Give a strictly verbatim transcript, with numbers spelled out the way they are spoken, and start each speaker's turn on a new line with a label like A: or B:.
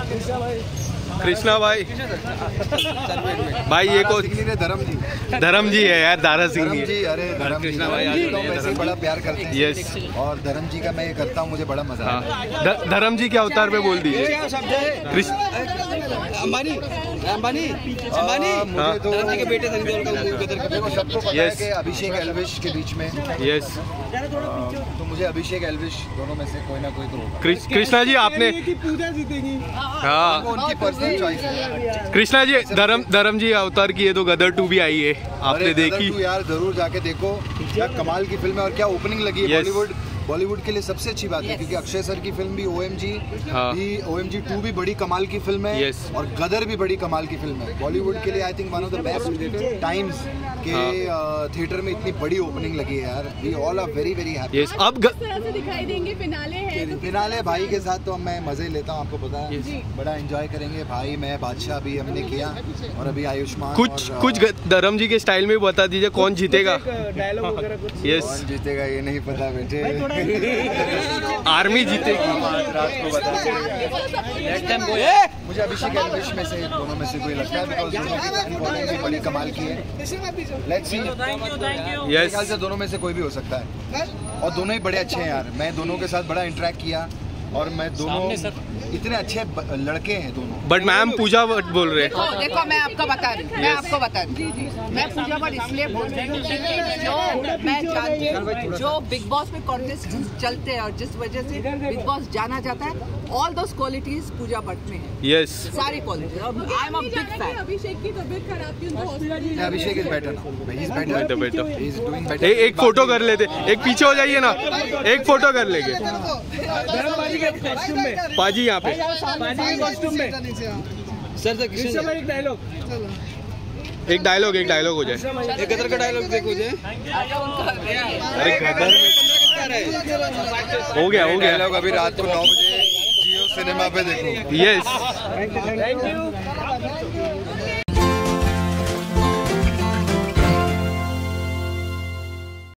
A: कृष्णा भाई भाई ये को
B: धर्म जी
A: धर्म जी है यार, दारा सिंह
B: जी। अरे धर्म कृष्णा भाई वैसे बड़ा प्यार करते हैं।
A: यस,
B: और धर्म जी का मैं ये करता हूँ, मुझे बड़ा मजा आता है।
A: धर्म जी के अवतार पे बोल दीजिए।
C: अंबानी अंबानी अंबानी
B: मुझे तो
C: धर्म जी के बेटे
B: सबको पता है कि अभिषेक एल्विश के बीच में।
A: यस,
B: तो मुझे अभिषेक एल्विश दोनों में से कोई ना कोई तो होगा।
A: कृष्णा जी आपने
C: पूजा जीतेगी।
B: हाँ, उनकी पर्सनल चॉइस है।
A: कृष्णा जी धर्म धर्म जी अवतार की है तो गदर टू भी आई है, आपने देखी?
B: यार जरूर जाके देखो, क्या कमाल की फिल्म है और क्या ओपनिंग लगी है। बॉलीवुड बॉलीवुड के लिए सबसे अच्छी बात है क्योंकि अक्षय सर की फिल्म भी ओएमजी भी ओएमजी टू भी बड़ी कमाल की फिल्म है और गदर भी बड़ी कमाल की फिल्म है। बॉलीवुड के लिए I think one of the best times के थिएटर में इतनी बड़ी ओपनिंग लगी है यार। We all are very very happy.
A: Yes, अब
D: किस तरह से दिखाई देंगे? फिनाले है तो
B: फिनाले भाई के साथ तो मैं मजे लेता हूँ, आपको पता है। बड़ा एंजॉय करेंगे भाई, मैं बादशाह भी हमने किया और अभी आयुष्मान।
A: कुछ कुछ धर्म जी के स्टाइल में बता दीजिए कौन जीतेगा?
C: डायलॉग वगैरह कुछ?
A: यस,
B: कौन जीतेगा ये नहीं पता बेटे।
A: आर्मी जीतेगी।
B: मुझे अभिषेक एल्विश में से दोनों में से कोई लगता है बिकॉज़ दोनों की फैन फॉलोइंग भी बड़ी कमाल की है। लेट्स सी, मेरे ख्याल से दोनों में से कोई भी हो सकता है और दोनों ही बड़े अच्छे हैं यार। मैं दोनों के साथ बड़ा इंटरेक्ट किया और मैं दोनों इतने अच्छे लड़के हैं दोनों।
A: बट मैम पूजा भट्ट बोल रहे हैं।
E: देखो देखो मैं आपको बता रही हूँ, मैं आपको बता रही हूँ, मैं पूजा भट्ट इसलिए बोल रही हूँ क्योंकि जो मैं जानती हूँ जो बिग बॉस में कॉन्टेस्ट चलते हैं और जिस वजह से बिग बॉस जाना जाता है, all those qualities Pooja Bhatt में है।
A: यस,
E: सारी qualities. I am a big fan.
D: Abhishek की तबियत खराब थी, उनको hospital.
B: Abhishek is better, he is better
A: better
B: he is doing better.
A: एक फोटो कर लेते, एक पीछे हो जाइए ना, एक फोटो कर लेंगे पाजी यहाँ पे।
C: कॉस्ट्यूम में सर सर कृष्ण भाई एक डायलॉग
A: एक डायलॉग एक डायलॉग हो जाए।
C: एक गदर का डायलॉग देखो जे।
A: अरे गदर हो गया हो गया
B: डायलॉग अभी रात को नौ बजे जियो सिनेमा पे देखो।
A: Yes,
C: thank you.